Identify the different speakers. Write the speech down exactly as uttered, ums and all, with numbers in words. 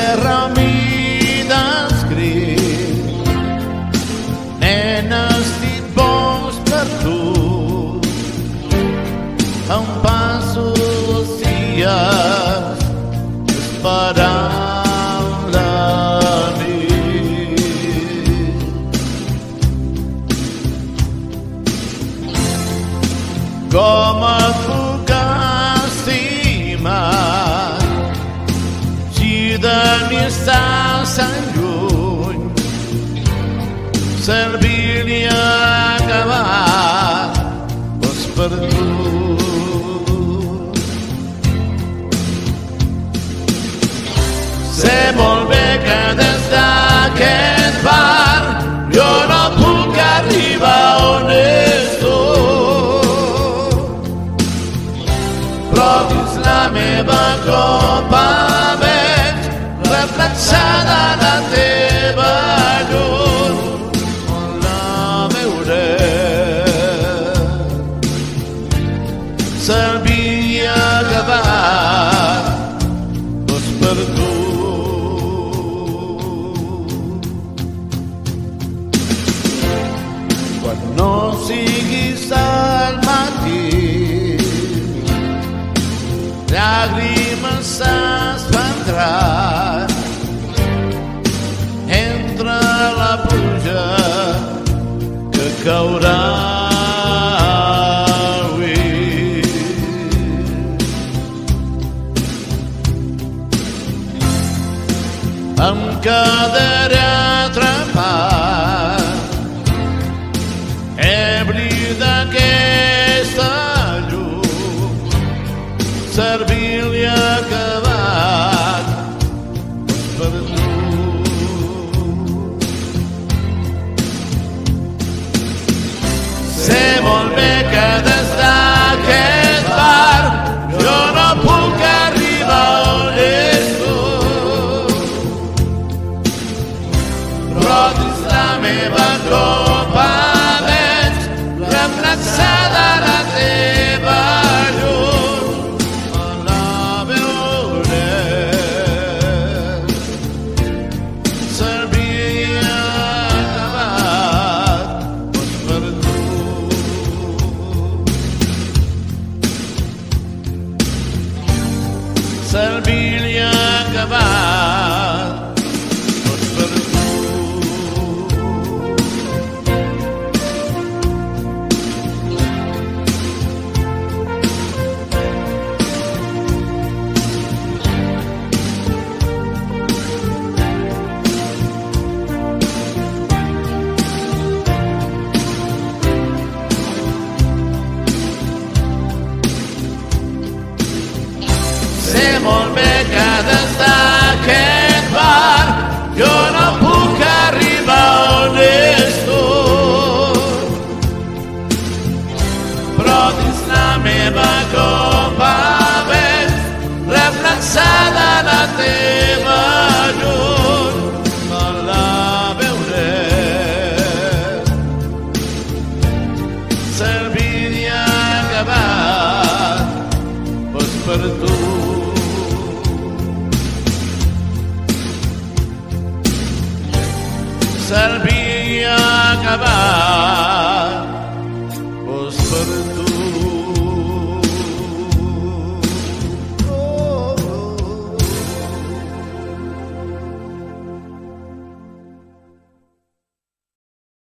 Speaker 1: terra mi descrit, nena, estic bons per tu. Em passo els dies esperant la nit. Com et puc estimar si de mi estàs tan lluny? Servir-li a acabar doncs per tu. Sé molt bé que des d'aquest bar jo no puc arribar on és tu, però dins la meva copa veig reflexada la teva llum. On la veuré? Serviria acabar doncs per tu. Quan no siguis al matí, llàgrimes s'espandran entre la pluja que caurà avui. Em quedaré atrapat, ebri d'aquesta llum, servir-li acabat per tu. Sé molt bé que des d'aquest bar jo no puc arribar on és tu, però dins la meva copa veig reflexada la teva llum. On la veuré? Serviria acabat doncs per tu. Serviria acabat doncs per tu. Sé molt bé que des d'aquest bar jo no puc arribar on és tu, però dins la meva copa veig reflexada la teva llum. No la veuré. Serviria acabat doncs per tu. Serviria acabar